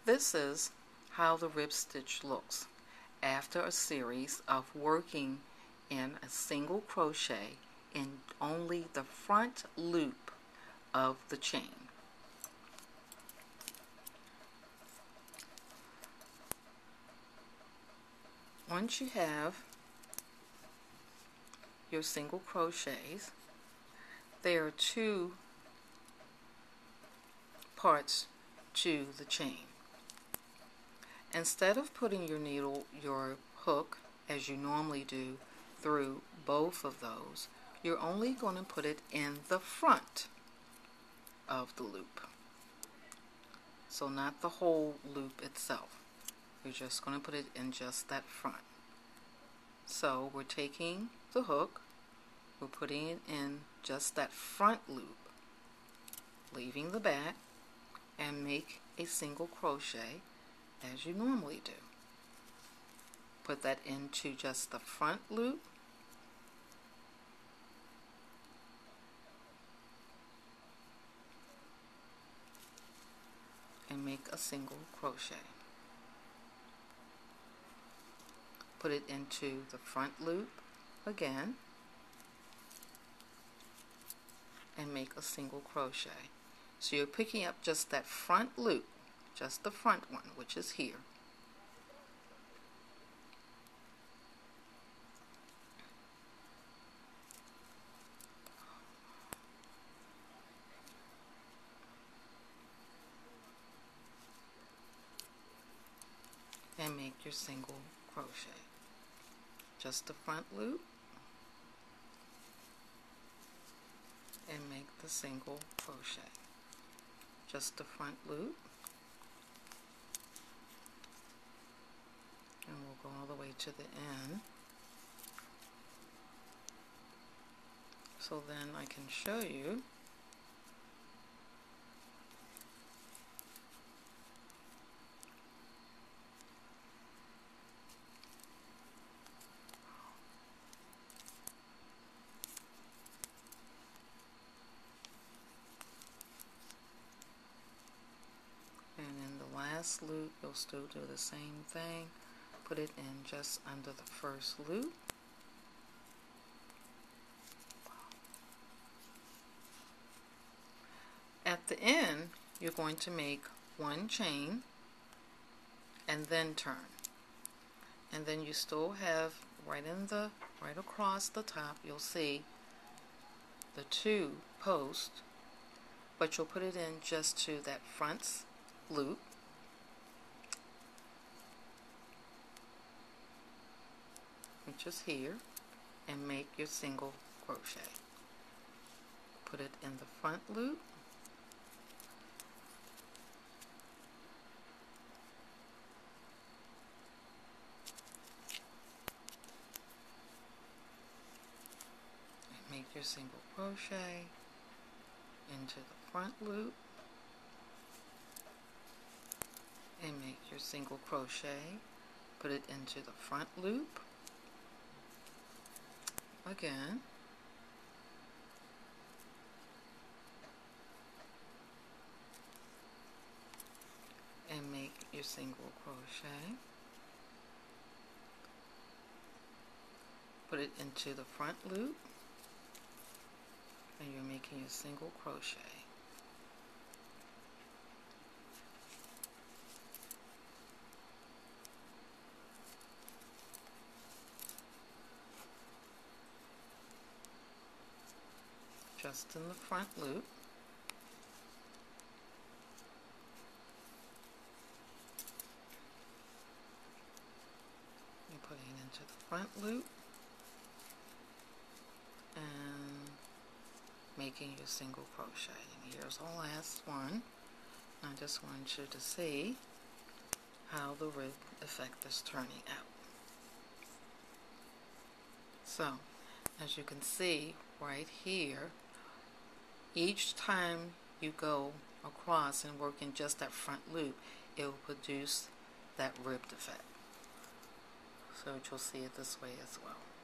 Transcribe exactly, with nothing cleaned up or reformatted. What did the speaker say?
This is how the rib stitch looks after a series of working in a single crochet in only the front loop of the chain. Once you have your single crochets, there are two parts to the chain. Instead of putting your needle, your hook, as you normally do, through both of those, you're only going to put it in the front of the loop. So not the whole loop itself. You're just going to put it in just that front. So we're taking the hook, we're putting it in just that front loop, leaving the back, and make a single crochet as you normally do. Put that into just the front loop, and make a single crochet. Put it into the front loop again and make a single crochet. So you're picking up just that front loop, just the front one, which is here. And make your single crochet. Just the front loop and make the single crochet. Just the front loop, and we'll go all the way to the end. So then I can show you last loop, you'll still do the same thing. Put it in just under the first loop. At the end, you're going to make one chain and then turn. And then you still have right in the right across the top, you'll see the two posts, but you'll put it in just to that front loop. Which is here, and make your single crochet. Put it in the front loop, and make your single crochet into the front loop, and make your single crochet. Put it into the front loop again, and make your single crochet. Put it into the front loop, and you're making your single crochet. Just in the front loop. You're putting it into the front loop and making your single crochet. And here's the last one. I just want you to see how the rib effect is turning out. So, as you can see right here, each time you go across and work in just that front loop, it will produce that ribbed effect. So you'll see it this way as well.